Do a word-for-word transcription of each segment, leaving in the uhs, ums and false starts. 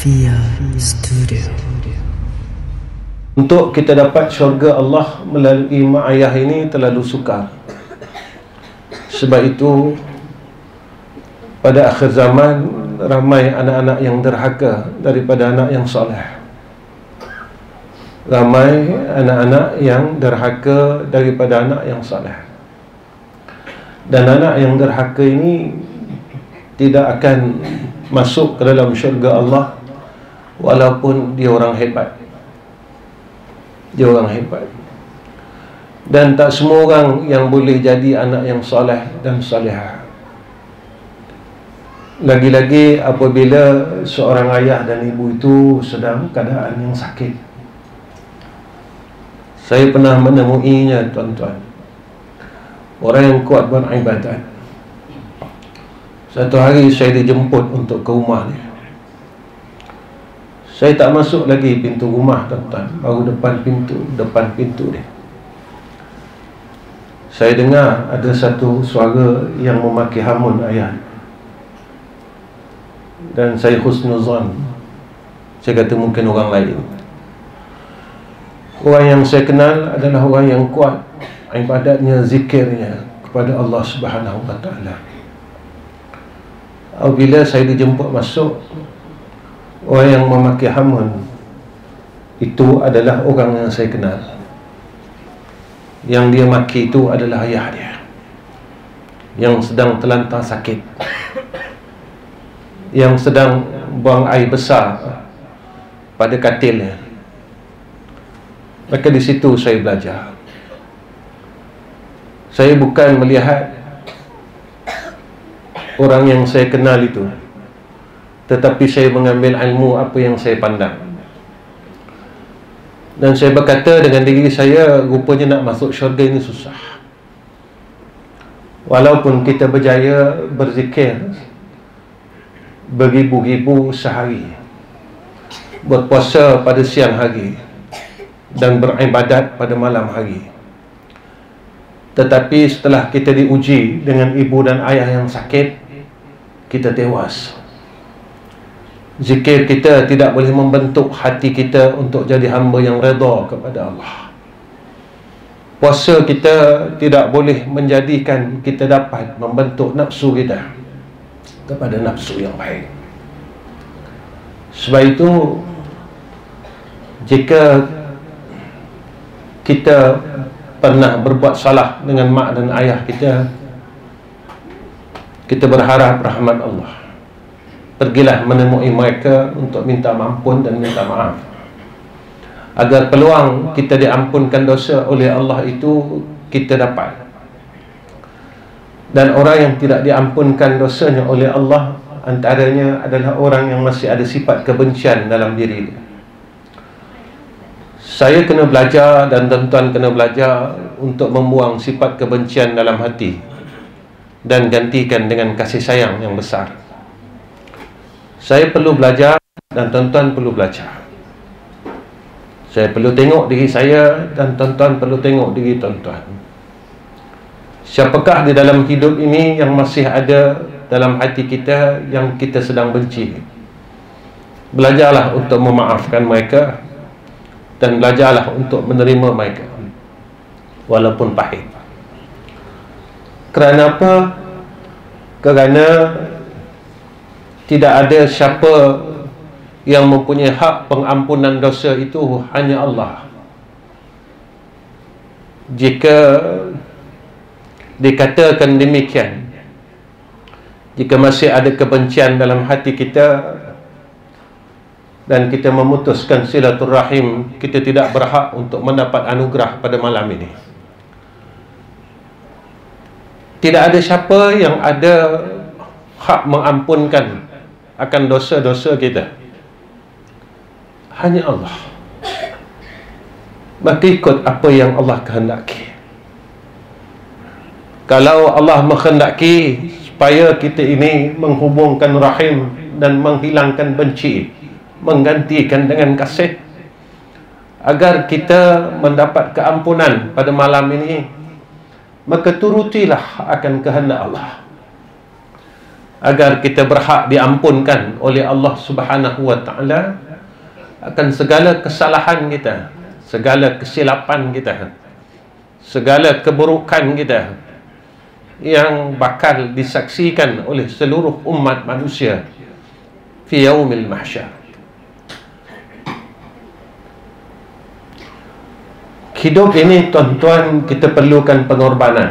Fia Studio. Untuk kita dapat syurga Allah melalui mak ayah ini terlalu sukar. Sebab itu pada akhir zaman ramai anak-anak yang derhaka daripada anak yang soleh. Ramai anak-anak yang derhaka daripada anak yang soleh. Dan anak yang derhaka ini tidak akan masuk ke dalam syurga Allah walaupun dia orang hebat. Dia orang hebat. Dan tak semua orang yang boleh jadi anak yang soleh dan solehah. Lagi-lagi apabila seorang ayah dan ibu itu sedang keadaan yang sakit. Saya pernah menemuinya, tuan-tuan. Orang yang kuat beribadat. Satu hari saya dijemput untuk ke rumah dia. Saya tak masuk lagi pintu rumah, tuan-tuan. Baru depan pintu, depan pintu dia. Saya dengar ada satu suara yang memaki hamun ayah. Dan saya husnuzan. Saya kata mungkin orang lain. Orang yang saya kenal adalah orang yang kuat ibadatnya, zikirnya kepada Allah Subhanahu wa taala. Apabila saya dijemput masuk, orang yang memaki hamun itu adalah orang yang saya kenal. Yang dia maki itu adalah ayah dia yang sedang terlantar sakit, yang sedang buang air besar pada katilnya. Maka di situ saya belajar. Saya bukan melihat orang yang saya kenal itu, tetapi saya mengambil ilmu apa yang saya pandang. Dan saya berkata dengan diri saya, rupanya nak masuk syurga ini susah. Walaupun kita berjaya berzikir beribu-ribu sehari, berpuasa pada siang hari, dan beribadat pada malam hari, tetapi setelah kita diuji dengan ibu dan ayah yang sakit, kita tewas. Zikir kita tidak boleh membentuk hati kita untuk jadi hamba yang redha kepada Allah. Puasa kita tidak boleh menjadikan kita dapat membentuk nafsu kita kepada nafsu yang baik. Sebab itu, jika kita pernah berbuat salah dengan mak dan ayah kita, kita berharap rahmat Allah. Pergilah menemui mereka untuk minta ampun dan minta maaf, agar peluang kita diampunkan dosa oleh Allah itu kita dapat. Dan orang yang tidak diampunkan dosanya oleh Allah, antaranya adalah orang yang masih ada sifat kebencian dalam diri dia. Saya kena belajar dan tuan-tuan kena belajar untuk membuang sifat kebencian dalam hati dan gantikan dengan kasih sayang yang besar. Saya perlu belajar dan tuan-tuan perlu belajar. Saya perlu tengok diri saya dan tuan-tuan perlu tengok diri tuan-tuan. Siapakah di dalam hidup ini yang masih ada dalam hati kita yang kita sedang benci? Belajarlah untuk memaafkan mereka dan belajarlah untuk menerima mereka walaupun pahit. Kerana apa? Kerana tidak ada siapa yang mempunyai hak pengampunan dosa itu, hanya Allah. Jika dikatakan demikian, jika masih ada kebencian dalam hati kita dan kita memutuskan silaturahim, kita tidak berhak untuk mendapat anugerah pada malam ini. Tidak ada siapa yang ada hak mengampunkan akan dosa-dosa kita, hanya Allah. Maka ikut apa yang Allah kehendaki. Kalau Allah menghendaki supaya kita ini menghubungkan rahim dan menghilangkan benci, menggantikan dengan kasih, agar kita mendapat keampunan pada malam ini, maka turutilah akan kehendak Allah. agar kita berhak diampunkan oleh Allah Subhanahu wa taala akan segala kesalahan kita, segala kesilapan kita, segala keburukan kita yang bakal disaksikan oleh seluruh umat manusia fi yaumil mahsyar. Hidup ini, tuan-tuan, kita perlukan pengorbanan.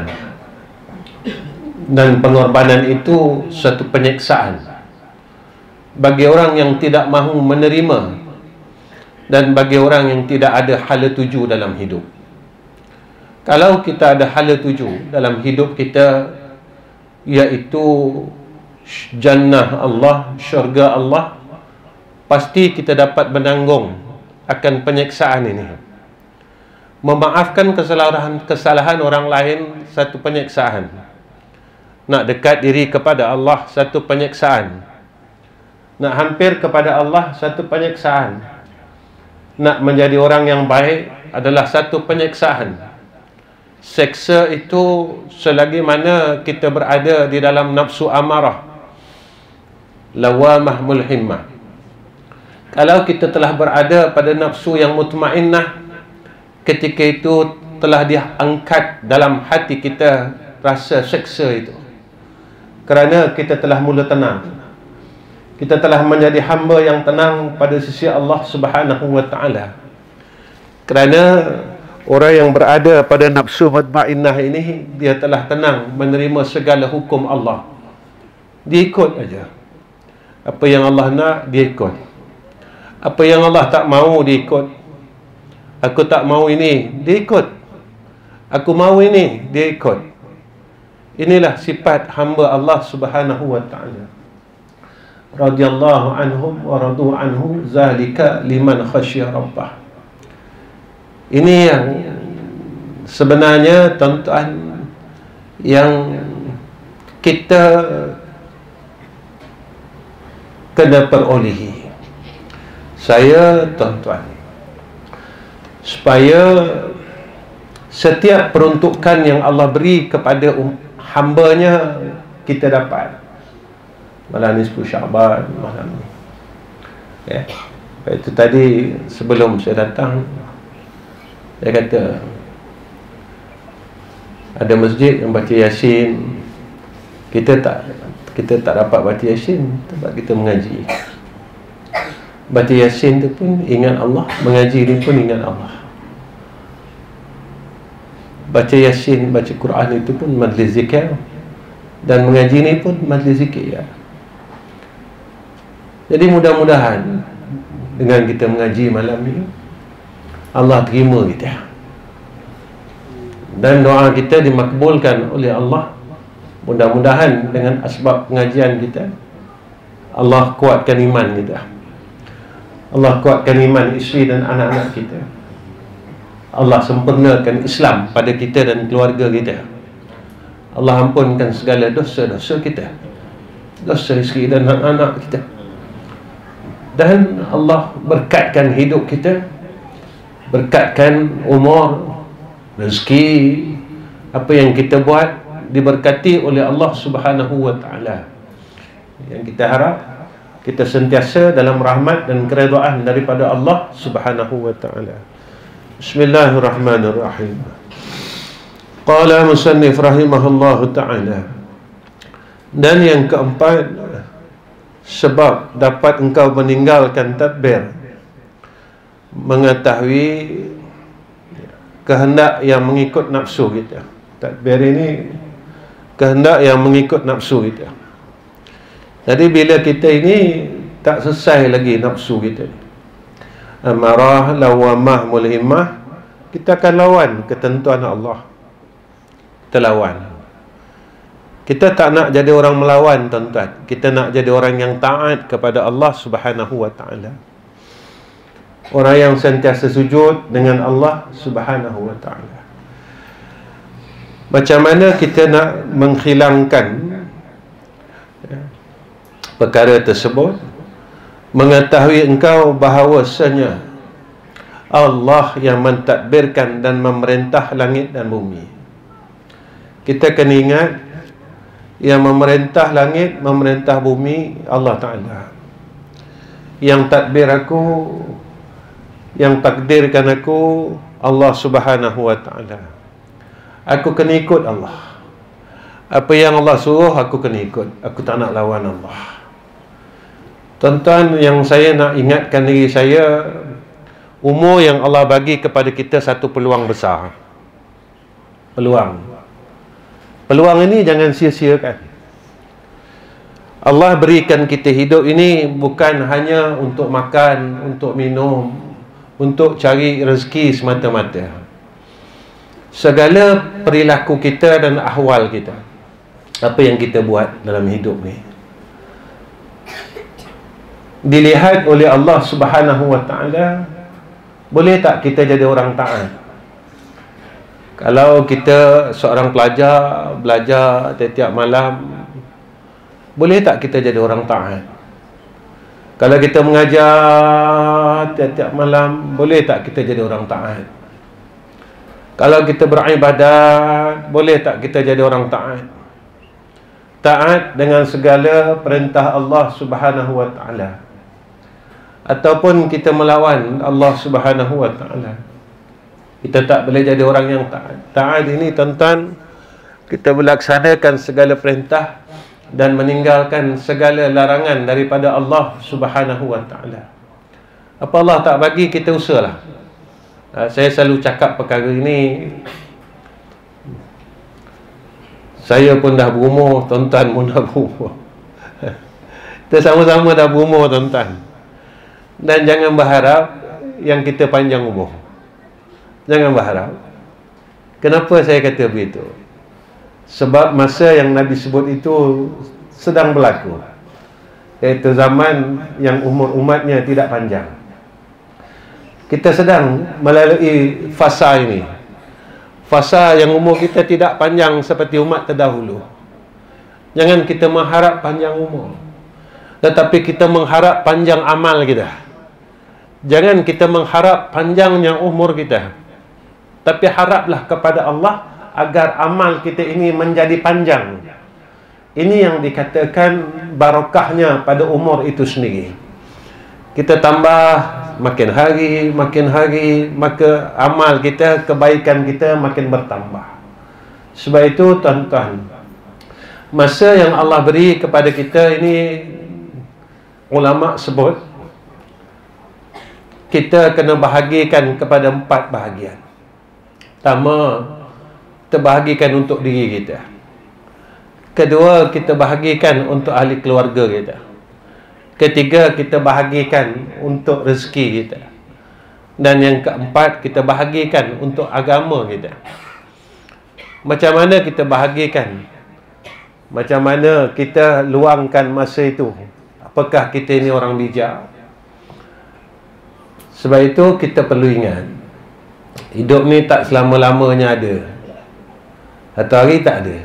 Dan pengorbanan itu satu penyiksaan bagi orang yang tidak mahu menerima dan bagi orang yang tidak ada hala tuju dalam hidup. Kalau kita ada hala tuju dalam hidup kita, iaitu jannah Allah, syurga Allah, pasti kita dapat menanggung akan penyiksaan ini. Memaafkan kesalahan kesalahan orang lain satu penyiksaan. Nak dekat diri kepada Allah satu penyiksaan. Nak hampir kepada Allah satu penyiksaan. Nak menjadi orang yang baik adalah satu penyiksaan. Seksa itu selagi mana kita berada di dalam nafsu amarah, lawamah mulhimmah. Kalau kita telah berada pada nafsu yang mutmainnah, ketika itu telah diangkat dalam hati kita rasa seksa itu, kerana kita telah mula tenang. Kita telah menjadi hamba yang tenang pada sisi Allah Subhanahu wa taala. Kerana orang yang berada pada nafsu mutmainnah ini, dia telah tenang menerima segala hukum Allah. Dia ikut aja. Apa yang Allah nak, dia ikut. Apa yang Allah tak mahu, dia ikut. Aku tak mahu ini, dia ikut. Aku mahu ini, dia ikut. Inilah sifat hamba Allah Subhanahu wa taala. Radhiyallahu anhum wa radu anhu, zalika liman khasyiya rabbah. Ini yang sebenarnya, tuan-tuan, yang kita kena perolehi. Saya, tuan-tuan, supaya setiap peruntukan yang Allah beri kepada um, hambanya kita dapat. Malam ni sepuluh Syaban, malam ni. Ya. Itu tadi sebelum saya datang, saya kata ada masjid yang baca Yasin. Kita tak kita tak dapat baca Yasin sebab kita mengaji. Baca Yasin tu pun ingat Allah, mengaji ni pun ingat Allah. Baca Yasin, baca Quran itu pun majlis zikir, dan mengaji ni pun majlis zikir, ya. Jadi mudah-mudahan dengan kita mengaji malam ni, Allah terima kita, dan doa kita dimakbulkan oleh Allah. Mudah-mudahan dengan asbab pengajian kita, Allah kuatkan iman kita, Allah kuatkan iman isteri dan anak-anak kita, Allah sempurnakan Islam pada kita dan keluarga kita, Allah ampunkan segala dosa-dosa kita, dosa isteri dan anak-anak kita, dan Allah berkatkan hidup kita, berkatkan umur, rezeki, apa yang kita buat diberkati oleh Allah Subhanahu wa taala. Yang kita harap kita sentiasa dalam rahmat dan keredaan daripada Allah Subhanahu wa taala. Bismillahirrahmanirrahim. Qala musannif rahimahullahu taala. Dan yang keempat, sebab dapat engkau meninggalkan tadbir, mengetahui kehendak yang mengikut nafsu kita. Tadbir ini kehendak yang mengikut nafsu kita. Jadi bila kita ini tak selesai lagi nafsu kita, amarah, lawamah, mulhimah, kita akan lawan ketentuan Allah. Kita lawan. Kita tak nak jadi orang melawan, tuan-tuan. Kita nak jadi orang yang taat kepada Allah Subhanahu wa taala. Orang yang sentiasa sujud dengan Allah Subhanahu wa taala. Macam mana kita nak menghilangkan perkara tersebut? Mengetahui engkau bahawasanya Allah yang mentadbirkan dan memerintah langit dan bumi. Kita kena ingat, Yang memerintah langit, memerintah bumi, Allah Ta'ala. Yang takdir aku, yang takdirkan aku, Allah Subhanahu Wa Ta'ala. Aku kena ikut Allah. Apa yang Allah suruh, aku kena ikut. Aku tak nak lawan Allah. Tuan-tuan, yang saya nak ingatkan diri saya, umur yang Allah bagi kepada kita satu peluang besar. Peluang. Peluang ini jangan sia-siakan. Allah berikan kita hidup ini bukan hanya untuk makan, untuk minum, untuk cari rezeki semata-mata. Segala perilaku kita dan ahwal kita, apa yang kita buat dalam hidup ni, dilihat oleh Allah Subhanahu Wa Ta'ala. Boleh tak kita jadi orang taat? Kalau kita seorang pelajar, belajar tiap-tiap malam, boleh tak kita jadi orang taat? Kalau kita mengajar tiap-tiap malam, boleh tak kita jadi orang taat? Kalau kita beribadat, boleh tak kita jadi orang taat? Taat dengan segala perintah Allah Subhanahu Wa Ta'ala, ataupun kita melawan Allah Subhanahu Wa Ta'ala. Kita tak boleh jadi orang yang taat. Taat ini, tuan-tuan, kita melaksanakan segala perintah dan meninggalkan segala larangan daripada Allah Subhanahu Wa Ta'ala. Apa Allah tak bagi, kita usahalah. Ha, saya selalu cakap perkara ini. Saya pun dah berumur, tuan-tuan pun dah berumur. Kita sama-sama dah berumur, tuan-tuan. Dan jangan berharap yang kita panjang umur. Jangan berharap. Kenapa saya kata begitu? Sebab masa yang Nabi sebut itu sedang berlaku, iaitu zaman yang umur umatnya tidak panjang. Kita sedang melalui fasa ini, fasa yang umur kita tidak panjang seperti umat terdahulu. Jangan kita mengharap panjang umur, tetapi kita mengharap panjang amal kita. Jangan kita mengharap panjangnya umur kita, tapi haraplah kepada Allah agar amal kita ini menjadi panjang. Ini yang dikatakan barakahnya pada umur itu sendiri. Kita tambah makin hari, makin hari, maka amal kita, kebaikan kita makin bertambah. Sebab itu, tuan-tuan, masa yang Allah beri kepada kita ini, ulama sebut, kita kena bahagikan kepada empat bahagian. Pertama, kita bahagikan untuk diri kita. Kedua, kita bahagikan untuk ahli keluarga kita. Ketiga, kita bahagikan untuk rezeki kita. Dan yang keempat, kita bahagikan untuk agama kita. Macam mana kita bahagikan? Macam mana kita luangkan masa itu? Apakah kita ini orang bijak? Sebab itu kita perlu ingat, hidup ni tak selama-lamanya ada. Satu hari tak ada.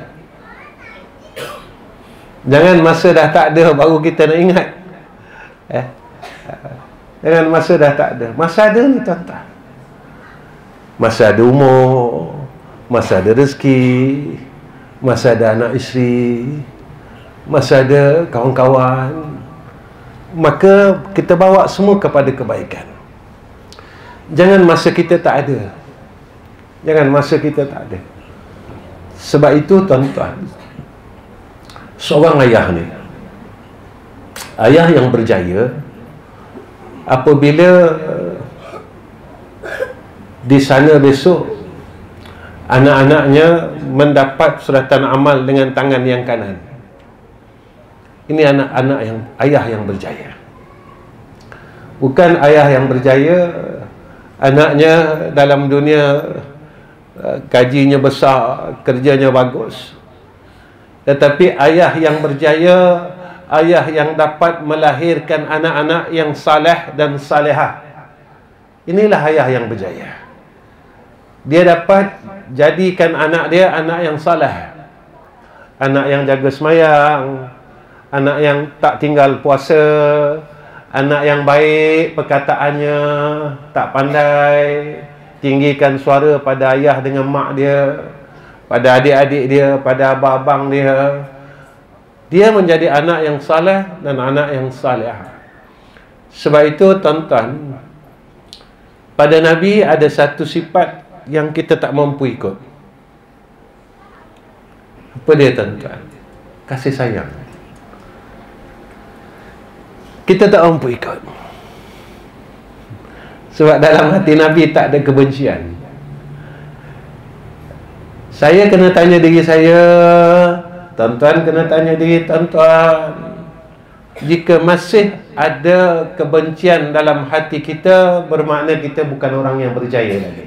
Jangan masa dah tak ada baru kita nak ingat. Eh? Jangan masa dah tak ada. Masa ada ni, tuan-tuan. Masa ada umur, masa ada rezeki, masa ada anak isteri, masa ada kawan-kawan. Maka kita bawa semua kepada kebaikan. Jangan masa kita tak ada. Jangan masa kita tak ada. Sebab itu, tuan-tuan, seorang ayah ni, ayah yang berjaya, apabila di sana besok anak-anaknya mendapat suratan amal dengan tangan yang kanan. Ini anak-anak yang, ayah yang berjaya. Bukan ayah yang berjaya anaknya dalam dunia gajinya besar, kerjanya bagus. Tetapi ayah yang berjaya, ayah yang dapat melahirkan anak-anak yang saleh dan salehah. Inilah ayah yang berjaya. Dia dapat jadikan anak dia anak yang saleh, anak yang jaga semayang, anak yang tak tinggal puasa, anak yang baik perkataannya, tak pandai tinggikan suara pada ayah dengan mak dia, pada adik-adik dia, pada abang-abang dia. dia menjadi anak yang saleh dan anak yang salihah. Sebab itu tuan-tuan, pada Nabi ada satu sifat yang kita tak mampu ikut. Apa dia tuan-tuan? Kasih sayang. Kita tak mampu ikut. Sebab dalam hati Nabi tak ada kebencian. Saya kena tanya diri saya, tuan-tuan kena tanya diri tuan-tuan. Jika masih ada kebencian dalam hati kita, bermakna kita bukan orang yang berjaya lagi.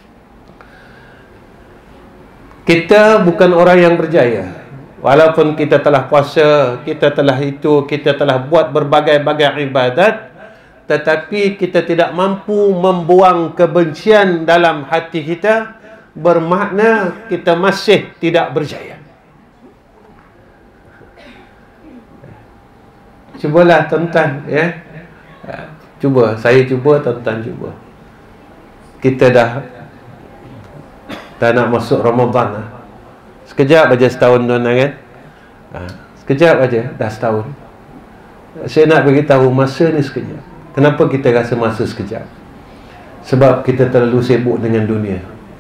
Kita bukan orang yang berjaya. Walaupun kita telah puasa, kita telah itu, kita telah buat berbagai-bagai ibadat, tetapi kita tidak mampu membuang kebencian dalam hati kita, bermakna kita masih tidak berjaya. Cubalah tuan-tuan, ya. Cuba, saya cuba, tuan-tuan cuba. Kita dah dah nak masuk Ramadan lah. Sekejap aja setahun tuan-tuan kan. Ha, sekejap aja dah setahun. Saya nak beritahu masa ni sekejap. Kenapa kita rasa masa sekejap? Sebab kita terlalu sibuk dengan dunia.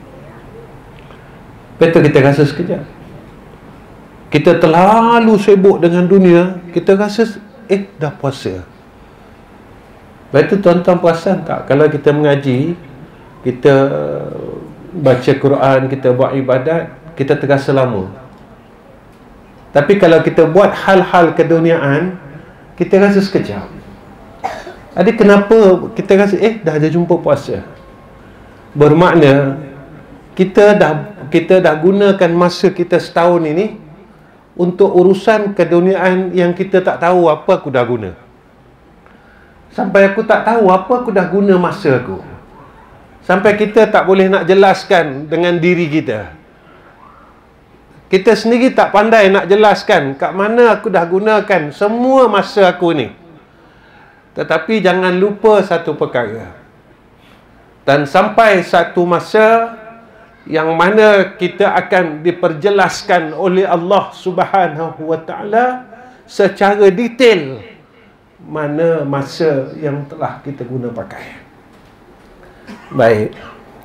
Betul kita rasa sekejap. Kita terlalu sibuk dengan dunia, kita rasa eh dah puasa. Betul tuan-tuan perasan tak? Kalau kita mengaji, kita baca Quran, kita buat ibadat, kita terasa lama. Tapi kalau kita buat hal-hal keduniaan, kita rasa sekejap. Adik, kenapa kita rasa eh dah ada jumpa puasa? Bermakna kita dah kita dah gunakan masa kita setahun ini untuk urusan keduniaan yang kita tak tahu apa aku dah guna. Sampai aku tak tahu apa aku dah guna masa aku. Sampai kita tak boleh nak jelaskan dengan diri kita. Kita sendiri tak pandai nak jelaskan kat mana aku dah gunakan semua masa aku ni. Tetapi jangan lupa satu perkara. Dan sampai satu masa yang mana kita akan diperjelaskan oleh Allah Subhanahu wa taala secara detail mana masa yang telah kita guna pakai. Baik.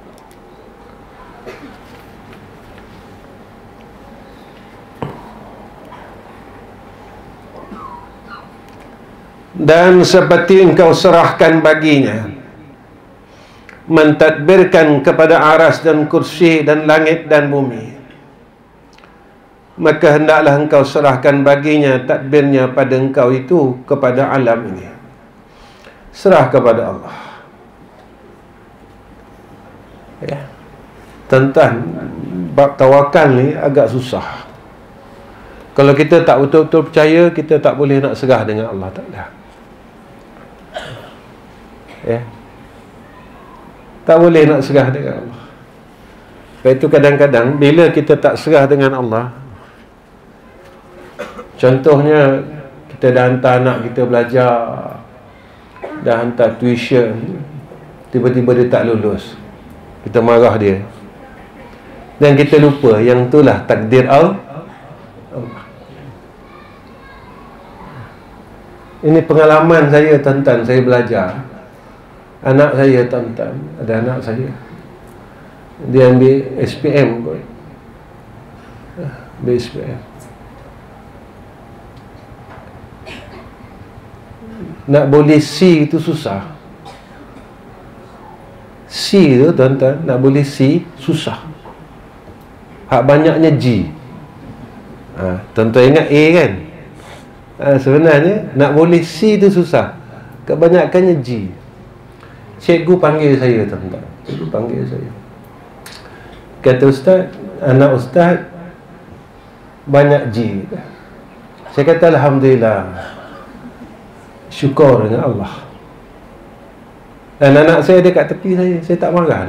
Dan seperti engkau serahkan baginya, mentadbirkan kepada aras dan kursi dan langit dan bumi, maka hendaklah engkau serahkan baginya tadbirnya pada engkau itu kepada alam ini. Serah kepada Allah. Ya. Tentang bab tawakal ni agak susah. Kalau kita tak betul-betul percaya, kita tak boleh nak serah dengan Allah Ta'ala. Ya. Tak boleh nak serah dengan Allah. Sebab itu kadang-kadang bila kita tak serah dengan Allah, contohnya kita dah hantar anak kita belajar, dah hantar tuition, tiba-tiba dia tak lulus, kita marah dia, dan kita lupa yang itulah takdir Allah. Ini pengalaman saya tuan-tuan, saya belajar. Anak saya tuan-tuan, ada anak saya, dia ambil S P M kot. Ambil S P M. Nak boleh C itu susah. C tu tuan-tuan, nak boleh C susah. Hak banyaknya G. Ha, tuan-tuan ingat A kan? Ha, sebenarnya nak boleh C tu susah. Kebanyakannya G. Cikgu panggil saya tuan-tuan. Cikgu panggil saya. Kata ustaz, anak ustaz banyak G. Saya kata alhamdulillah, syukur dengan Allah. Dan anak saya ada kat tepi saya, saya tak marah.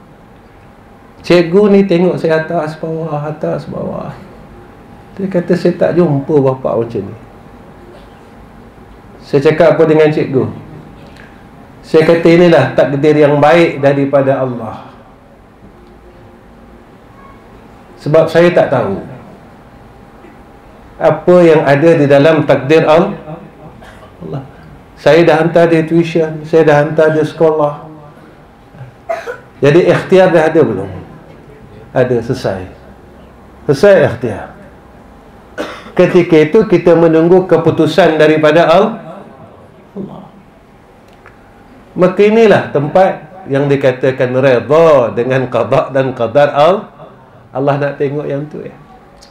Cikgu ni tengok saya atas bawah, atas bawah. Dia kata saya tak jumpa bapa macam ni. Saya cakap apa dengan cikgu? Saya kata inilah takdir yang baik daripada Allah. Sebab saya tak tahu apa yang ada di dalam takdir Allah. Saya dah hantar dia tuition, saya dah hantar dia sekolah. Jadi ikhtiar dah ada belum? Ada, selesai. Selesai ikhtiar. Ketika itu kita menunggu keputusan daripada Allah. Maka inilah tempat yang dikatakan redha dengan qada dan qadar Allah. Allah nak tengok yang tu ya.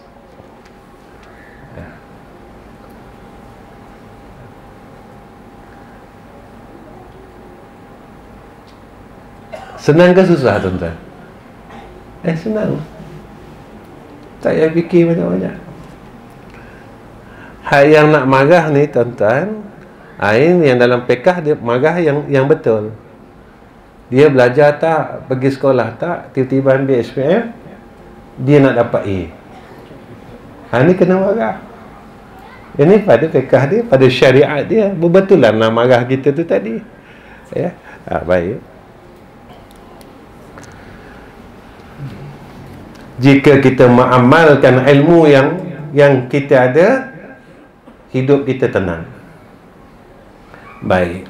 Senang ke susah tuan-tuan? Eh senang. Tak payah fikir banyak-banyak. Hak yang nak marah ni tuan-tuan, Ain yang dalam pekah dia marah yang yang betul. Dia belajar tak, pergi sekolah tak, tiba-tiba ambil S P M, dia nak dapat A. Ha ni kena marah. Ini pada pekah dia, pada syariat dia, berbetulan nak marah kita tu tadi. Ya, ha, baik. Jika kita mengamalkan ilmu yang yang kita ada, hidup kita tenang. Baik.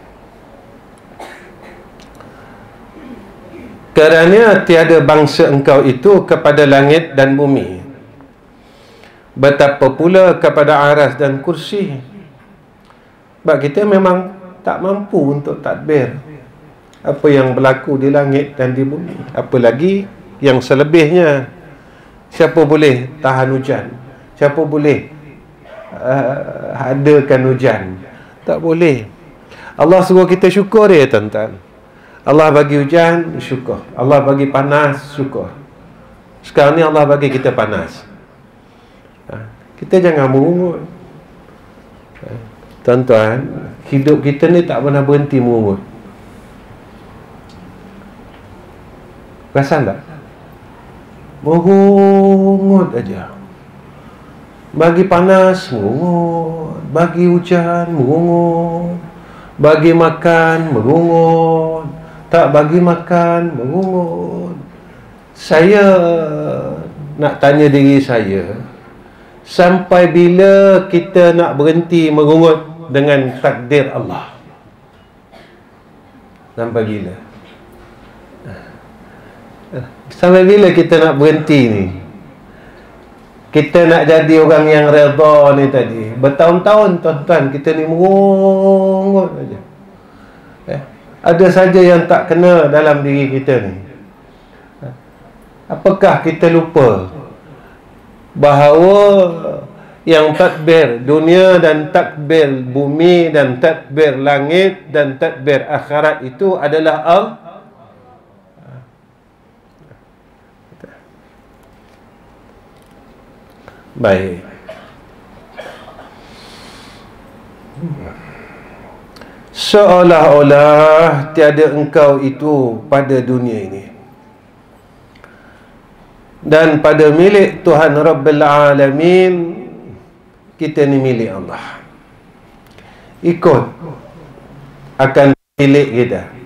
Kerana tiada bangsa engkau itu kepada langit dan bumi, betapa pula kepada aras dan kursi. Sebab kita memang tak mampu untuk tadbir apa yang berlaku di langit dan di bumi. Apalagi yang selebihnya. Siapa boleh tahan hujan? Siapa boleh uh, adakan hujan? Tak boleh. Allah suruh kita syukur ya tuan-tuan. Allah bagi hujan, syukur. Allah bagi panas, syukur. Sekarang ni Allah bagi kita panas. Kita jangan merungut. Tuan-tuan, hidup kita ni tak pernah berhenti merungut. Perasan tak? Merungut aja. Bagi panas, merungut. Bagi hujan, merungut. Bagi makan, merungut. Tak bagi makan, merungut. Saya nak tanya diri saya, sampai bila kita nak berhenti merungut dengan takdir Allah? Sampai bila? Sampai bila kita nak berhenti ni? Kita nak jadi orang yang redha ni tadi. Bertahun-tahun tuan-tuan kita ni merungut aja. Eh, ada saja yang tak kena dalam diri kita ni. Apakah kita lupa bahawa yang tadbir dunia dan tadbir bumi dan tadbir langit dan tadbir akhirat itu adalah Allah? Baik. Seolah-olah tiada engkau itu pada dunia ini, dan pada milik Tuhan Rabbil Alamin. Kita ni milik Allah. Ikut akan milik kita.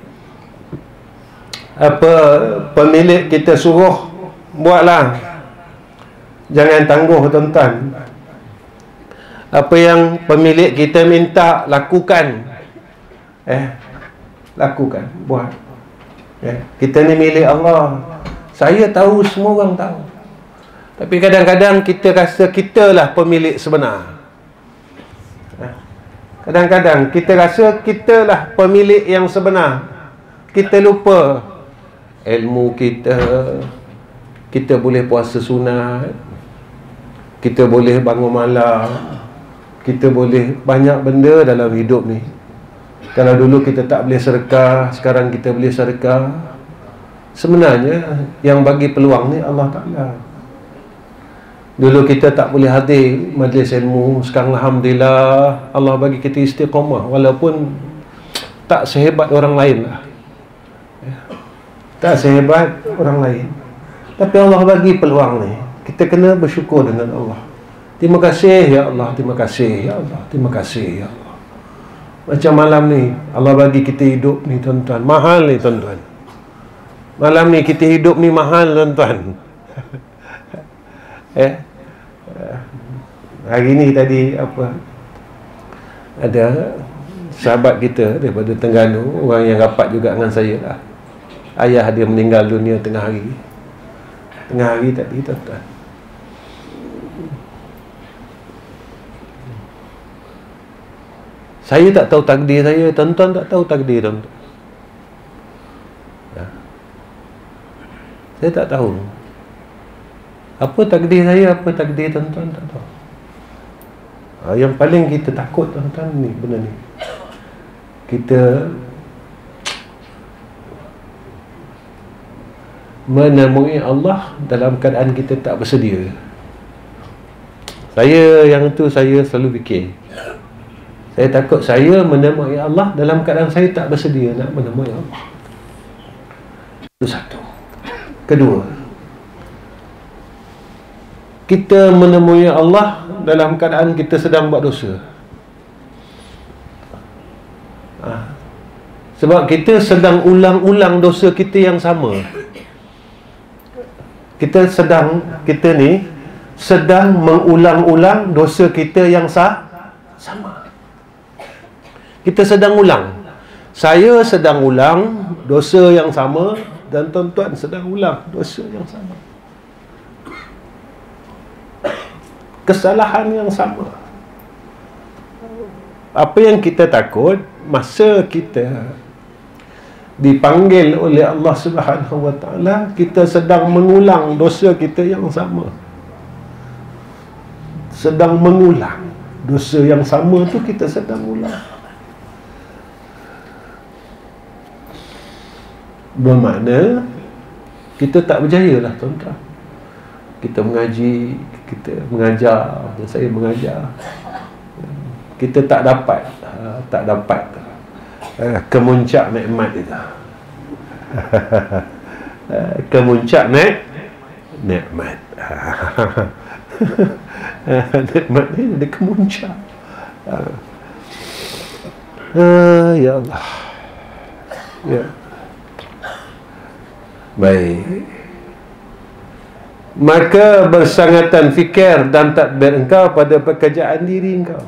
Apa pemilik kita suruh, buatlah. Jangan tangguh tuan-tuan. Apa yang pemilik kita minta, lakukan. Eh, lakukan, buat. Eh, kita ni milik Allah. Saya tahu, semua orang tahu. Tapi kadang-kadang kita rasa kitalah pemilik sebenar. Eh, kadang-kadang kita rasa kitalah pemilik yang sebenar. Kita lupa ilmu kita. Kita boleh puasa sunat. Kita boleh bangun malam. Kita boleh banyak benda dalam hidup ni. Kalau dulu kita tak boleh sedekah, sekarang kita boleh sedekah. Sebenarnya yang bagi peluang ni Allah Ta'ala. Dulu kita tak boleh hadir majlis ilmu, sekarang alhamdulillah Allah bagi kita istiqamah, walaupun tak sehebat orang lain lah. Tak sehebat orang lain, tapi Allah bagi peluang ni. Kita kena bersyukur dengan Allah. Terima kasih ya Allah, terima kasih ya Allah, terima kasih ya Allah. Macam malam ni Allah bagi kita hidup ni tuan-tuan. Mahal ni tuan-tuan. Malam ni kita hidup ni mahal tuan-tuan. Eh, Hari ni tadi apa, ada sahabat kita daripada Terengganu, orang yang rapat juga dengan saya lah. Ayah dia meninggal dunia tengah hari. Tengah hari tadi, tuan-tuan. Saya tak tahu takdir saya, tuan-tuan tak tahu takdir tuan-tuan. Ya. Saya tak tahu apa takdir saya, apa takdir tuan-tuan, tak tahu. Ha, yang paling kita takut tuan-tuan ni, benda ni, kita menemui Allah dalam keadaan kita tak bersedia. Saya yang tu saya selalu fikir, saya takut saya menemui Allah dalam keadaan saya tak bersedia nak menemui Allah. Itu satu. Kedua, kita menemui Allah dalam keadaan kita sedang buat dosa. Ha. Sebab kita sedang ulang-ulang dosa kita yang sama. Kita sedang, kita ni sedang mengulang-ulang dosa kita yang sah, sama. Kita sedang ulang. Saya sedang ulang dosa yang sama, dan tuan-tuan sedang ulang dosa yang sama. Kesalahan yang sama. Apa yang kita takut, masa kita dipanggil oleh Allah Subhanahu Wa Taala, kita sedang mengulang dosa kita yang sama. Sedang mengulang dosa yang sama tu, kita sedang ulang. Bermakna kita tak berjaya lah tuan-tuan. Kita mengaji, kita mengajar, saya mengajar, kita tak dapat tak dapat kemuncak nikmat itu. Kemuncak nik nikmat. Nikmat ni ada kemuncak. Ah, ya Allah. Ya. Baik. Maka bersangatan fikir dan tadbir engkau pada pekerjaan diri engkau.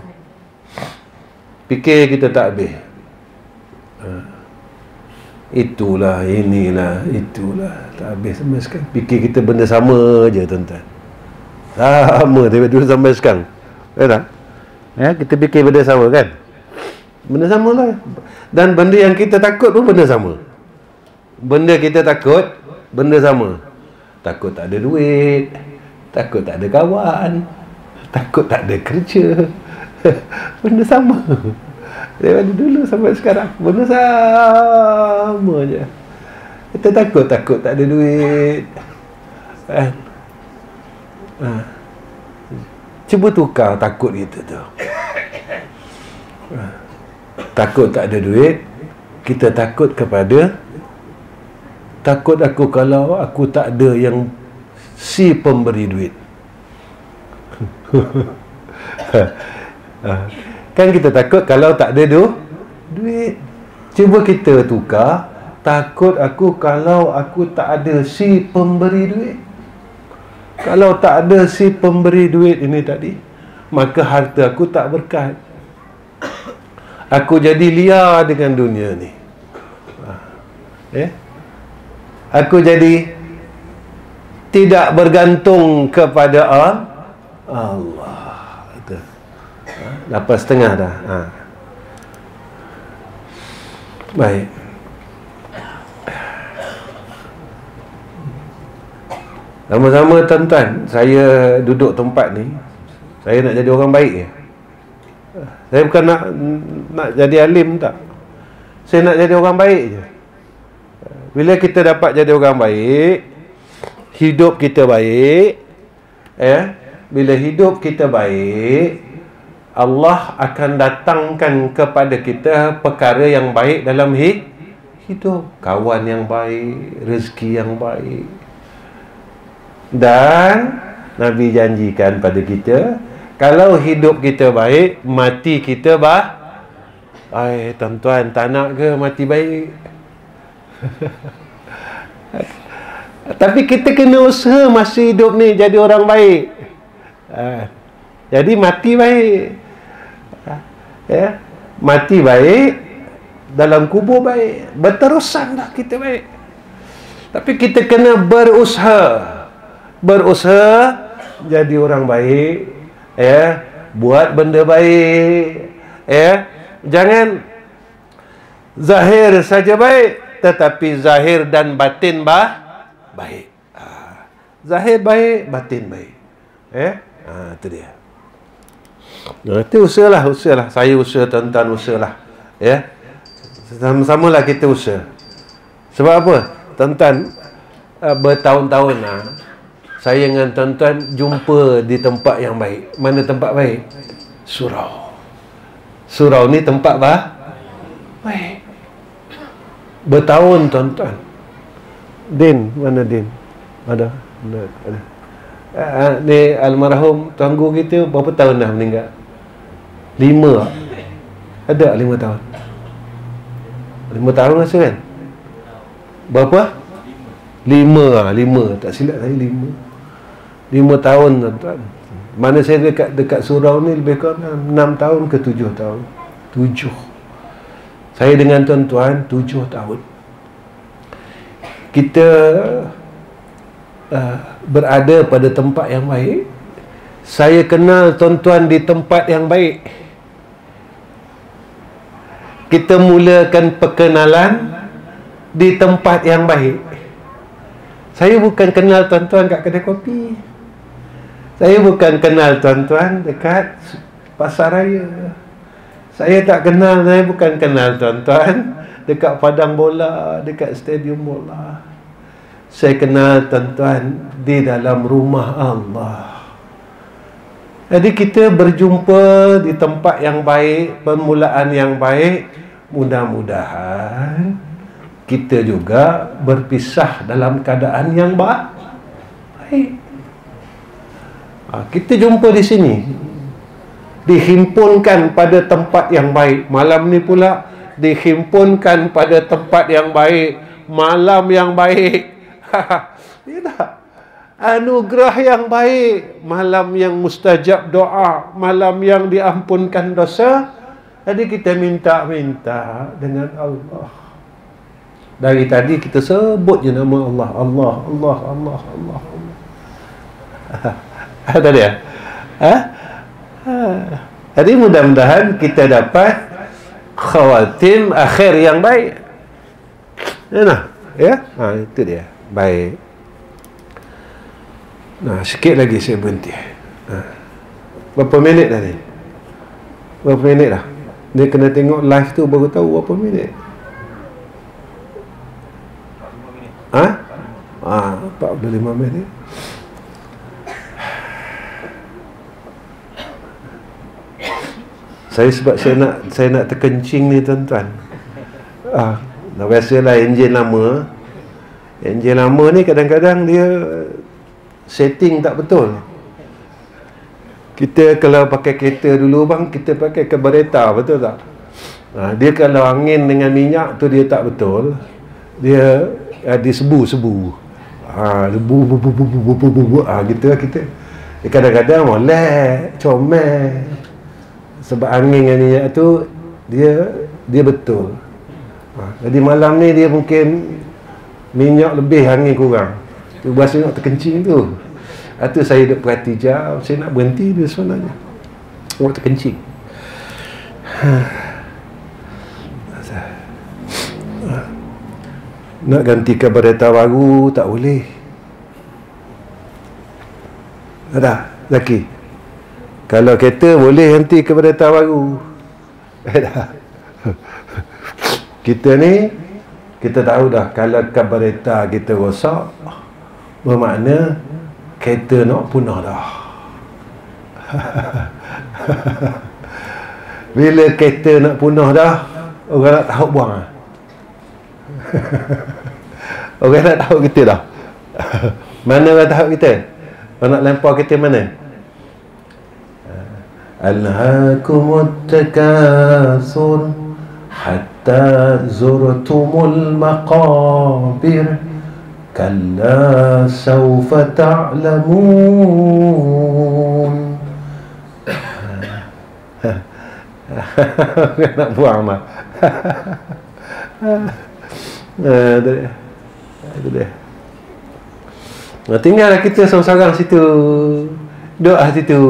Fikir kita tak habis. Ha. Itulah, inilah, itulah, tak habis sampai sekarang. Fikir kita benda sama je tuan-tuan. Sama daripada dulu sampai sekarang. Ya tak? Ya, kita fikir benda sama kan? Benda sama lah. Dan benda yang kita takut pun benda sama. Benda kita takut, benda sama. Takut tak ada duit, takut tak ada kawan, takut tak ada kerja. Benda sama daripada dulu sampai sekarang. Benda sama je. Kita takut, takut tak ada duit. Ha. Ha. Cuba tukar takut kita tu. Ha. Takut tak ada duit, kita takut kepada, takut aku kalau aku tak ada yang si pemberi duit. Kan kita takut kalau tak ada du, duit. Cuba kita tukar, takut aku kalau aku tak ada si pemberi duit. Kalau tak ada si pemberi duit ini tadi, maka harta aku tak berkat. Aku jadi liar dengan dunia ni. Eh? Aku jadi tidak bergantung kepada Allah. Itu. Lapan setengah dah. Ha. Baik. Sama-sama tuan-tuan, saya duduk tempat ni, saya nak jadi orang baik je. Saya bukan nak nak jadi alim tak. Saya nak jadi orang baik je. Bila kita dapat jadi orang baik, hidup kita baik, ya. Bila hidup kita baik, Allah akan datangkan kepada kita perkara yang baik dalam hidup. Kawan yang baik, rezeki yang baik. Dan Nabi janjikan pada kita, kalau hidup kita baik, mati kita bah. Ai, tuan-tuan, tak nak ke mati baik? Tapi kita kena usaha masa hidup ni jadi orang baik. Ha. Jadi mati baik, ya, mati baik, dalam kubur baik, berterusan dah kita baik. Tapi kita kena berusaha, berusaha jadi orang baik, ya, buat benda baik, ya. Jangan zahir saja baik, tetapi zahir dan batin bah baik. Ha. Zahir baik, batin baik. Eh, ha, itu dia. Nah, itu usahalah, usahalah. Saya usaha, tuan-tuan usahalah. Ya. Sama-samalah kita usaha. Sebab apa? Tuan-tuan, uh, bertahun-tahun lah, saya dengan tuan-tuan jumpa di tempat yang baik. Mana tempat baik? Surau. Surau ni tempat bah baik. Bertahun tuan-tuan. Din, mana Din? Ada? Ada. Ada. Uh, ni almarhum tuan guru kita berapa tahun dah meninggal? Lima. Ada lima tahun. Lima tahun rasa kan? Berapa? Lima. Lima. Tak silap saya lima. Lima tahun tuan-tuan. Mana saya dekat dekat surau ni lebih kurang enam tahun ke tujuh tahun. Tujuh. Saya dengan tuan-tuan tujuh tahun. Kita uh, berada pada tempat yang baik. Saya kenal tuan-tuan di tempat yang baik. Kita mulakan perkenalan di tempat yang baik. Saya bukan kenal tuan-tuan kat kedai kopi. Saya bukan kenal tuan-tuan dekat pasar raya. Saya tak kenal, saya bukan kenal tuan-tuan dekat padang bola, dekat stadium bola. Saya kenal tuan-tuan di dalam rumah Allah. Jadi kita berjumpa di tempat yang baik, permulaan yang baik. Mudah-mudahan kita juga berpisah dalam keadaan yang baik. Kita jumpa di sini, dihimpunkan pada tempat yang baik. Malam ni pula dihimpunkan pada tempat yang baik, malam yang baik. Ya tak? Anugerah yang baik, malam yang mustajab doa, malam yang diampunkan dosa. Jadi kita minta-minta dengan Allah. Dari tadi kita sebut je nama Allah, Allah, Allah, Allah, Allah. Ada dia? Ha? Ha. Jadi mudah-mudahan kita dapat khawatim akhir yang baik. Ya, nah? Ya? Ha, itu dia. Baik. Nah, sikit lagi saya berhenti. Ha. Berapa minit dah ni? Berapa minit dah? Dia kena tengok live tu baru tahu berapa minit. Ha? Ha, empat puluh lima minit. Saya sebab saya nak saya nak terkencing ni tuan-tuan. Ah, dah biasalah enjin lama. Enjin lama ni kadang-kadang dia setting tak betul. Kita kalau pakai kereta dulu bang, kita pakai carburetor, betul tak? Ha, dia kalau angin dengan minyak tu dia tak betul. Dia ada sebu-sebu. Ha, sebu bu bu bu bu bu bu. Ah gitu lah kita. Dia kadang-kadang molek, comel. Sebab angin dengan minyak tu dia dia betul. Ha, jadi malam ni dia mungkin minyak lebih, angin kurang. Tu bahasa nak terkencing tu. Itu saya duk perhati jam, saya nak berhenti dia sebenarnya. Orang terkencing. Nak ganti carburetor baru tak boleh. Ada, Zaki. Kalau kereta boleh ganti carburetor baru. Ada. Kita ni kita tahu dah kalau carburetor kita rosak, bermakna kereta nak punah dah. Bila kereta nak punah dah, orang nak tahu buang lah. Orang nak tahu kita dah. Mana orang tahu kita? Orang nak lempar kita mana? Alhaakumut takatsur hatta zurtumul maqabir kalla sawfa ta'lamun nak buang amal. Nah, itu dia. Itu dia. Nah, tinggallah kita seorang-seorang situ, doa situ.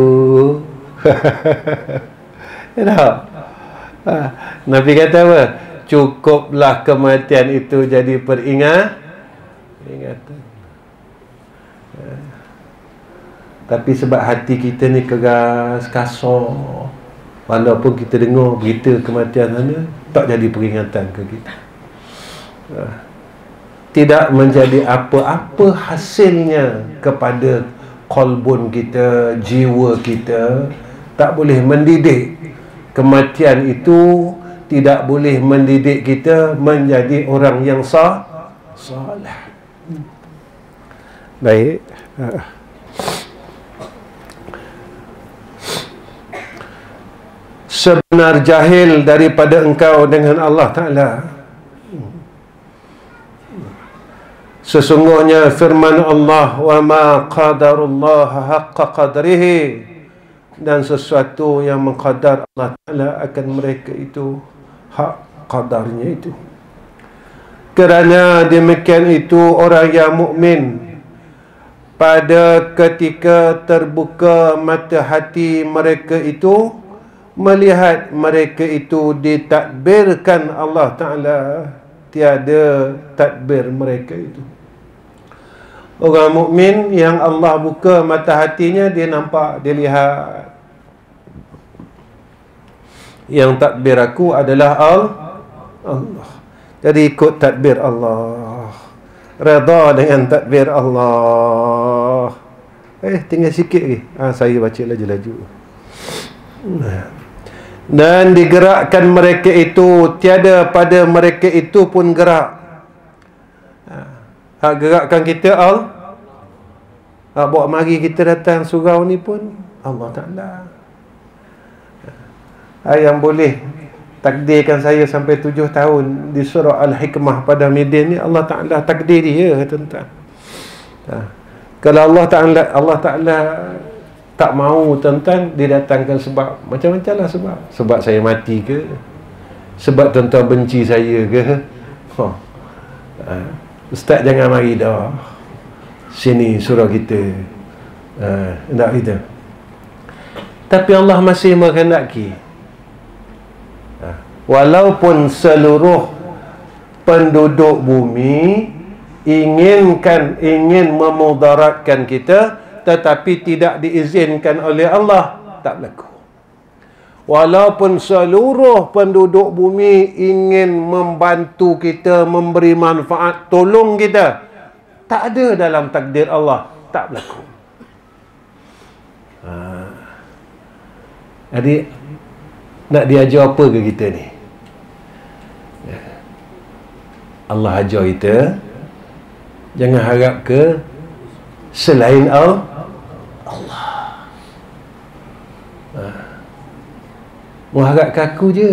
Ya tak? Ha. Nabi kata apa? Cukuplah kematian itu jadi peringat peringatan. Ha. Tapi sebab hati kita ni keras, kasar, walaupun kita dengar berita kematian sana, tak jadi peringatan ke kita. Ha. Tidak menjadi apa-apa hasilnya kepada qalbun kita, jiwa kita. Tak boleh mendidik. Kematian itu tidak boleh mendidik kita menjadi orang yang sah, saleh. Baik. Sebenar jahil daripada engkau dengan Allah Ta'ala. Sesungguhnya firman Allah, wa ma qadarullah haqqa qadrihi, dan sesuatu yang mengqadar Allah Ta'ala akan mereka itu hak qadarnya itu. Kerana demikian itu orang yang mukmin pada ketika terbuka mata hati mereka itu melihat mereka itu ditakbirkan Allah Ta'ala, tiada takbir mereka itu. Orang mukmin yang Allah buka mata hatinya, dia nampak, dia lihat yang takbir aku adalah Allah. Jadi ikut takbir Allah, redha dengan takbir Allah. Eh, tinggal sikit lagi. Ah, saya baca laju-laju. Dan digerakkan mereka itu, tiada pada mereka itu pun gerak. Hak gerakkan kita Allah. Hak bawa mari kita datang surau ni pun Allah Ta'ala. Hak yang boleh takdirkan saya sampai tujuh tahun di surah Al-Hikmah pada Midin ni, Allah Ta'ala takdir dia, tuan-tuan. Ha. Kalau Allah Ta'ala Allah Ta'ala tak mahu, tuan-tuan, didatangkan sebab macam-macam lah sebab. Sebab saya mati ke? Sebab tuan-tuan benci saya ke? Ha. Ha. Ustaz jangan mari dah sini surau kita. Ha. Tak kita. Tapi Allah masih menghendaki. Ha. Walaupun seluruh penduduk bumi inginkan ingin memudaratkan kita, tetapi tidak diizinkan oleh Allah, tak berlaku. Walaupun seluruh penduduk bumi ingin membantu kita, memberi manfaat, tolong kita, tak ada dalam takdir Allah, tak berlaku. Ha. Jadi nak diajar apa ke kita ni? Allah ajar kita jangan harap ke selain Allah. Ha. Mau harap ke aku je.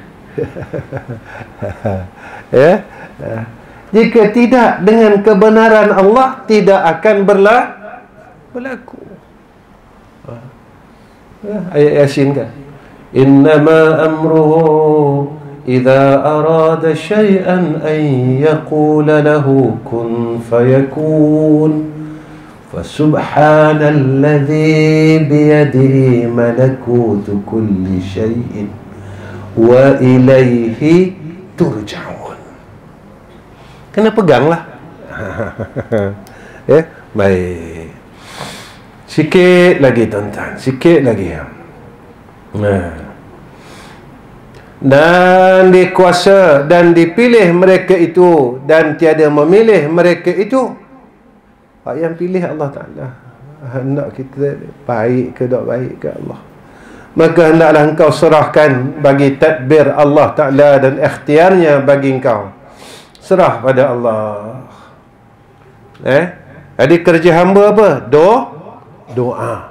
Ya. Ha. Jika tidak dengan kebenaran Allah, tidak akan berla berlaku. Ha. Ha. Ayat Yasin kan. Innama amruhu idza arada syai'an an yaqula lahu kun fayakun. فسبحان الذي بيده ملكوت كل شيء وإليه ترجعون. Kena peganglah. Ya, baik. Sikit lagi tuan-tuan, sikit lagi. Nah. Dan dikuasa dan dipilih mereka itu, dan tiada memilih mereka itu. Hak yang pilih Allah Ta'ala. Hendak kita baik ke tak baik ke Allah, maka hendaklah engkau serahkan bagi tadbir Allah Ta'ala dan ikhtiarnya bagi engkau. Serah pada Allah. Eh? Jadi kerja hamba apa? Doa. Doa.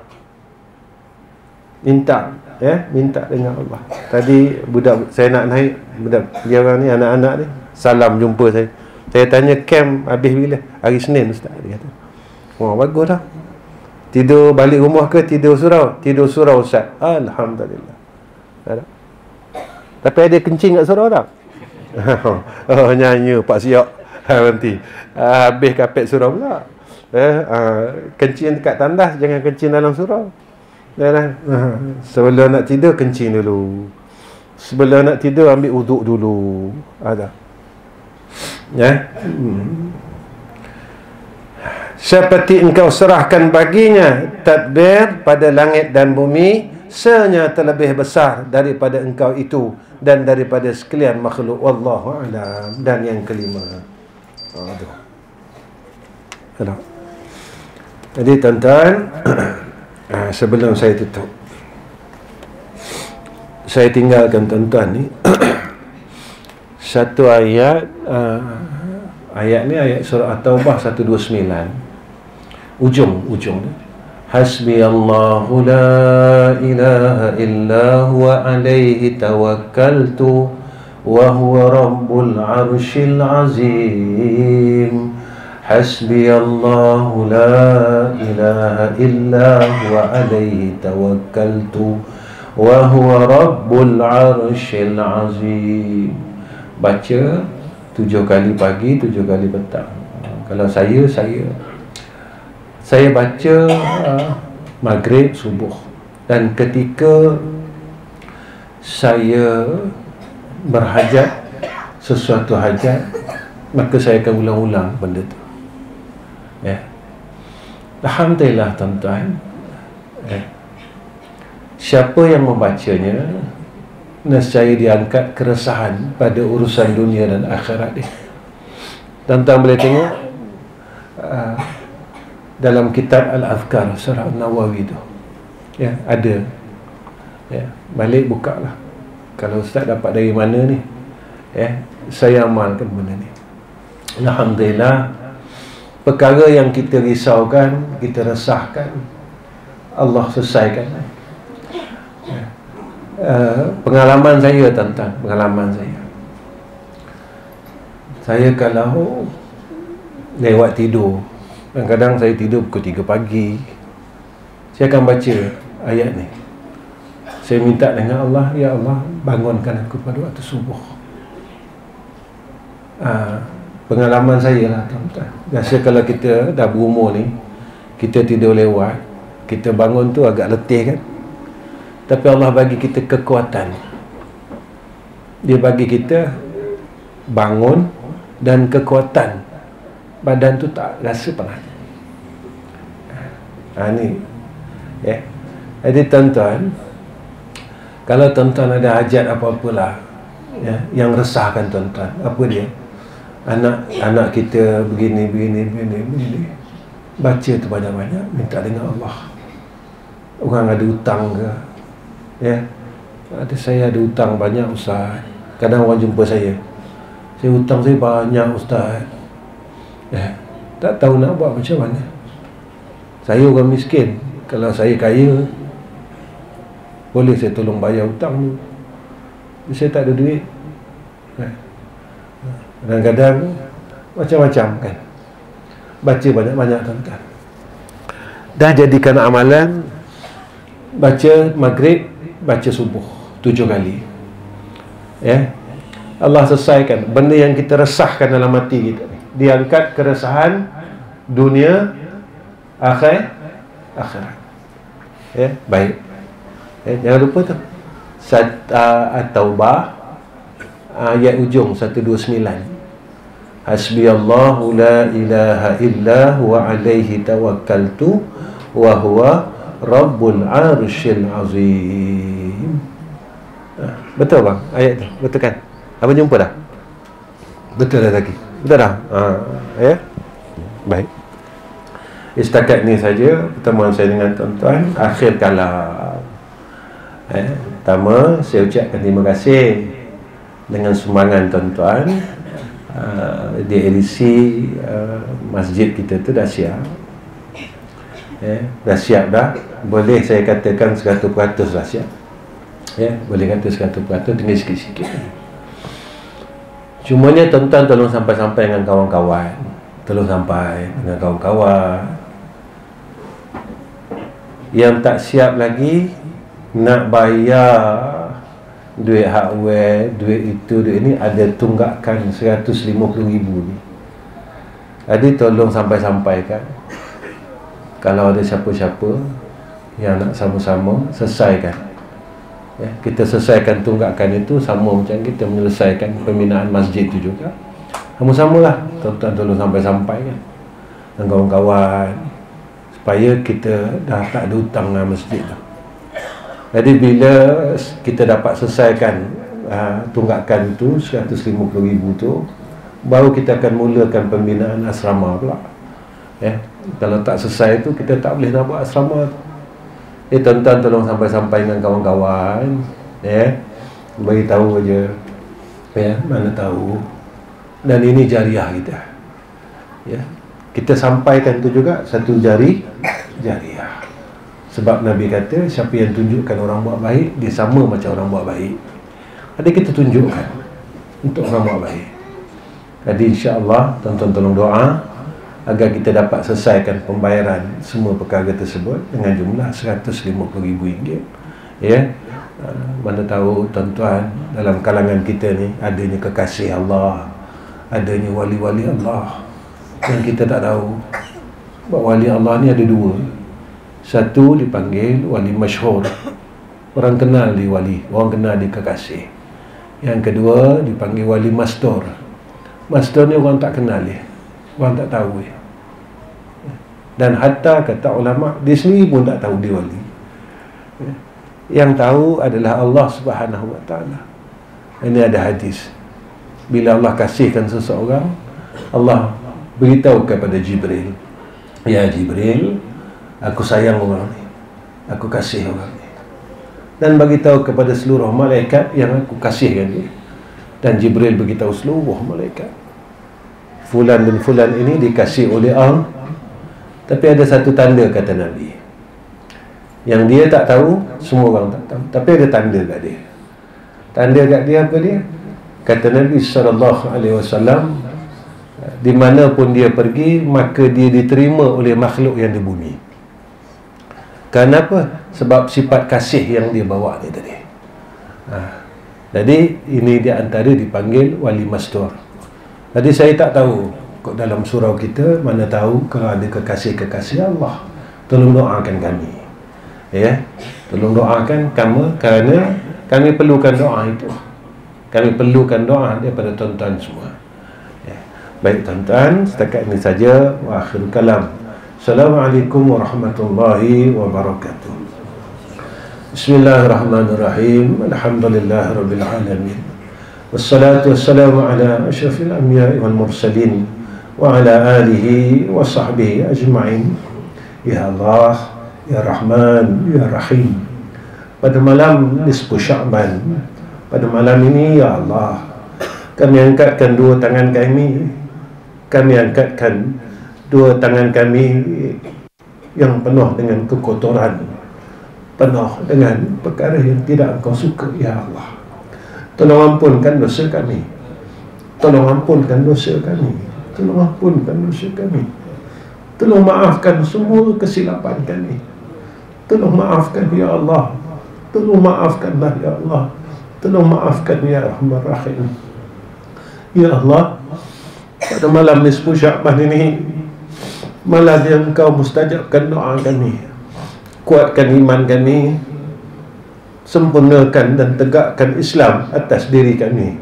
Minta. Eh? Minta dengan Allah. Tadi budak, saya nak naik, budak dia orang ni, anak-anak ni, salam jumpa saya. Saya tanya camp habis bila? Hari Senin Ustaz, dia kata. Wah, bagus lah. Tidur balik rumah ke tidur surau? Tidur surau Ustaz. Alhamdulillah. Tapi ada kencing kat surau tak? Oh, nyanyi Pak Siok. Nanti uh, habis kapet surau pula. Eh, uh, kencing dekat tandas, jangan kencing dalam surau. Jangan. Uh, sebelum nak tidur kencing dulu. Sebelum nak tidur ambil wuduk dulu. Ada. Ya. Hmm. Seperti engkau serahkan baginya tadbir pada langit dan bumi, senya terlebih besar daripada engkau itu dan daripada sekalian makhluk. Wallahu a'lam. Dan yang kelima, aduh, aduh. Jadi tuan-tuan, sebelum saya tutup, saya tinggalkan tuan-tuan ni satu ayat. uh, Ayat ni ayat surah At-Taubah seratus dua puluh sembilan. Ujung Ujung ni, Hasbiyallahu la ilaha illa huwa alaihi tawakkaltu wa huwa rabbul arshil azim. Hasbiyallahu la ilaha illa huwa alaihi tawakkaltu wa huwa rabbul arshil azim. Baca tujuh kali pagi, tujuh kali petang. Kalau saya, saya Saya baca uh, maghrib, subuh. Dan ketika saya berhajat, sesuatu hajat, maka saya akan ulang-ulang benda tu. Ya. Alhamdulillah tuan-tuan, ya. Siapa yang membacanya, nescaya diangkat keresahan pada urusan dunia dan akhirat dia. Tuan-tuan boleh tengok uh, dalam kitab Al-Azkar Surah An-Nawawi tu, ya, ada. Ya, balik buka lah. Kalau ustaz dapat dari mana ni, ya, saya amalkan benda ni. Alhamdulillah, perkara yang kita risaukan, kita resahkan, Allah selesaikan. Ya. Uh, pengalaman saya tuan-tuan, pengalaman saya, saya kalau lewat tidur, kadang-kadang saya tidur pukul tiga pagi, saya akan baca ayat ni. Saya minta dengan Allah, ya Allah, bangunkan aku pada waktu subuh. uh, Pengalaman saya lah tuan-tuan. Biasa kalau kita dah berumur ni, kita tidur lewat, kita bangun tu agak letih kan. Tapi Allah bagi kita kekuatan. Dia bagi kita bangun dan kekuatan. Badan tu tak rasa penat. Ha, ni ya. Jadi tuan-tuan, kalau tuan-tuan ada hajat apa-apalah, ya, yang resahkan tuan-tuan, apa dia? Anak anak kita begini, begini, begini, begini. Baca tu banyak-banyak, minta dengan Allah. Orang ada hutang ke? Ya, ada, saya ada hutang banyak ustaz. Kadang orang jumpa saya, saya hutang saya banyak ustaz. Ya, tak tahu nak buat macam mana. Saya orang miskin. Kalau saya kaya, boleh saya tolong bayar hutang tu. Saya tak ada duit. Ya. Kadang-kadang macam-macam kan. Baca banyak-banyak tuan-tuan. Dah jadikan amalan. Baca maghrib, baca subuh tujuh kali. Ya, Allah selesaikan benda yang kita resahkan dalam hati kita. Diangkat keresahan dunia, akhir, akhirat. Ya, baik. Ya, jangan lupa tu. Sat, uh, At-Taubah ayat ujung seratus dua puluh sembilan. Hasbiyallahu la ilaha illa huwa alaihi tawakkaltu wa huwa rabbul arshil azim. Ha, betul bang ayat tu? Betul kan? Abang jumpa dah? Betul dah lagi? Betul dah? Ha, ya? Baik. Setakat ni saja pertemuan saya dengan tuan-tuan. Akhir kalam. Eh, pertama, saya ucapkan terima kasih dengan sumbangan tuan-tuan. Uh, di edisi uh, masjid kita tu dah siap. Eh, dah siap dah. Boleh saya katakan seratus peratus dah siap. Ya, boleh kata seratus peratus, tinggal sikit-sikit. Cumanya tuan-tuan tolong sampai-sampai dengan kawan-kawan. Tolong sampai dengan kawan-kawan. Yang tak siap lagi nak bayar duit hardware, duit itu, duit ini, ada tunggakan seratus lima puluh ribu ni. Jadi tolong sampai-sampaikan. Kalau ada siapa-siapa yang nak sama-sama selesaikan, ya, kita selesaikan tunggakan itu sama macam kita menyelesaikan pembinaan masjid itu juga. Sama-samalah, tuan-tuan tolong sampai-sampaikan dengan kawan-kawan supaya kita dah tak ada hutang dengan masjid tu. Jadi bila kita dapat selesaikan uh, tunggakan itu seratus lima puluh ribu tu, baru kita akan mulakan pembinaan asrama pula. Ya, kalau tak selesai tu kita tak boleh nak buat asrama tu. Eh, tuan-tuan tolong sampai-sampai dengan kawan-kawan, ya, bagi tahu aja, ya, mana tahu. Dan ini jariah kita, ya, kita sampaikan tu juga satu jari jariah. Sebab Nabi kata siapa yang tunjukkan orang buat baik, dia sama macam orang buat baik. Jadi kita tunjukkan untuk orang buat baik. Jadi insya-Allah tuan-tuan tolong doa agar kita dapat selesaikan pembayaran semua perkara tersebut dengan jumlah seratus lima puluh ribu ringgit. Ya. Mana tahu tuan-tuan dalam kalangan kita ni adanya kekasih Allah, adanya wali-wali Allah yang kita tak tahu. Sebab wali Allah ni ada dua. Satu dipanggil wali masyhur, orang kenal di wali, orang kenal di kekasih. Yang kedua dipanggil wali mastur. Mastur ni orang tak kenal dia, orang tak tahu dia. Dan hatta kata ulama, dia sendiri pun tak tahu dia wali. Yang tahu adalah Allah Subhanahu Wa Taala. Ini ada hadis, bila Allah kasihkan seseorang, Allah beritahu kepada Jibril, ya Jibril, aku sayang orang ni, aku kasih orang ni. Dan beritahu kepada seluruh malaikat yang aku kasihkan dia. Dan Jibril beritahu seluruh malaikat, fulan bin fulan ini dikasih oleh Allah. Tapi ada satu tanda, kata Nabi, yang dia tak tahu, semua orang tak tahu, tapi ada tanda kat dia. Tanda kat dia apa dia? Kata Nabi sallallahu alaihi wasallam, di mana pun dia pergi, maka dia diterima oleh makhluk yang di bumi. Kenapa? Sebab sifat kasih yang dia bawa ni tadi. Ha. Jadi ini di antara dipanggil wali mastur. Jadi saya tak tahu dalam surau kita, mana tahu kalau ada kekasih-kekasih Allah, tolong doakan kami. Ya, tolong doakan kami, kerana kami perlukan doa itu. Kami perlukan doa daripada tuan-tuan semua. Ya. Baik tuan-tuan, setakat ini saja. Wa akhir kalam. Assalamualaikum warahmatullahi wabarakatuh. Bismillahirrahmanirrahim. Alhamdulillahirabbil alamin. Wassalatu wassalamu ala asyrafil anbiya'i wal mursalin wa ala alihi wa sahbihi ajma'in. Ya Allah, ya Rahman, ya Rahim. Pada malam nisfu Sya'ban, pada malam ini ya Allah, kami angkatkan dua tangan kami. Kami angkatkan dua tangan kami yang penuh dengan kekotoran, penuh dengan perkara yang tidak Engkau suka, ya Allah. Tolong ampunkan dosa kami. Tolong ampunkan dosa kami. Tolong ampunkan dosa kami. Tolong maafkan semua kesilapan kami. Tolong maafkan ya Allah. Tolong maafkanlah ya Allah. Tolong maafkan ya Rahman Rahim. Ya Allah, pada malam nisfu Sya'ban ini, malam yang Engkau mustajabkan doa kami, kuatkan iman kami, sempurnakan dan tegakkan Islam atas diri kami,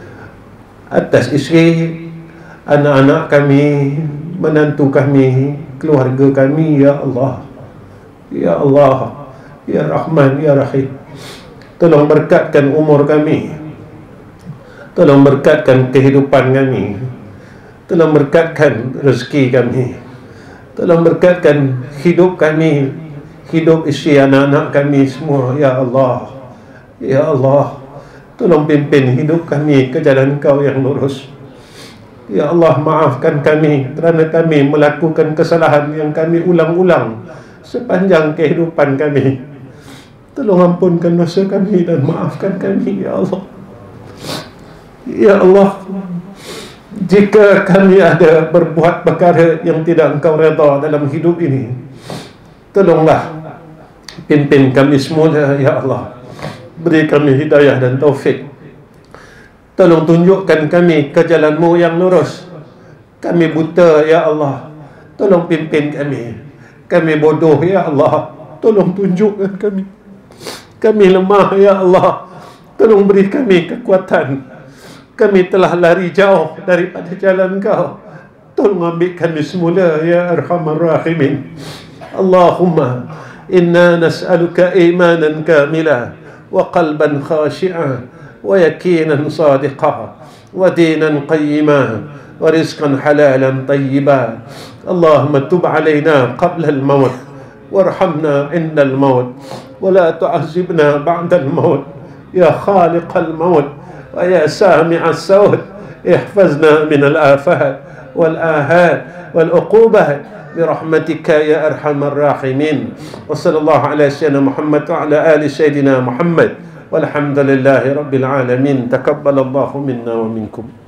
atas isteri, anak-anak kami, menantu kami, keluarga kami, ya Allah. Ya Allah, ya Rahman, ya Rahim. Tolong berkatkan umur kami, tolong berkatkan kehidupan kami, tolong berkatkan rezeki kami, tolong berkatkan hidup kami, hidup isteri anak-anak kami semua, ya Allah. Ya Allah, tolong pimpin hidup kami ke jalan Kau yang lurus. Ya Allah, maafkan kami kerana kami melakukan kesalahan yang kami ulang-ulang sepanjang kehidupan kami. Tolong ampunkan dosa kami dan maafkan kami, ya Allah. Ya Allah, jika kami ada berbuat perkara yang tidak Engkau redha dalam hidup ini, tolonglah pimpin kami semua, ya Allah. Beri kami hidayah dan taufik. Tolong tunjukkan kami ke jalan-Mu yang lurus. Kami buta, ya Allah, tolong pimpin kami. Kami bodoh, ya Allah, tolong tunjukkan kami. Kami lemah, ya Allah, tolong beri kami kekuatan. Kami telah lari jauh daripada jalan Kau. Tolong ambil kami semula, ya Arhamar Rahimin. Allahumma inna nas'aluka imanan kamila wa qalban khashi'a wa yakinan sadiqa wa dinan qayyima wa rizqan halalan tayyiba. Allahumma tub alayna qabla al-maut warhamna inda al-maut wa la tu'azibna ba'da al-maut ya khaliq al-maut wa ya sami' as-sawt. Ihfazna min al-afat wal-ahat wal-uqubat برحمتك يا أرحم الراحمين. وصلى الله على سيدنا محمد وعلى آل سيدنا محمد والحمد لله رب العالمين. تقبل الله منا ومنكم.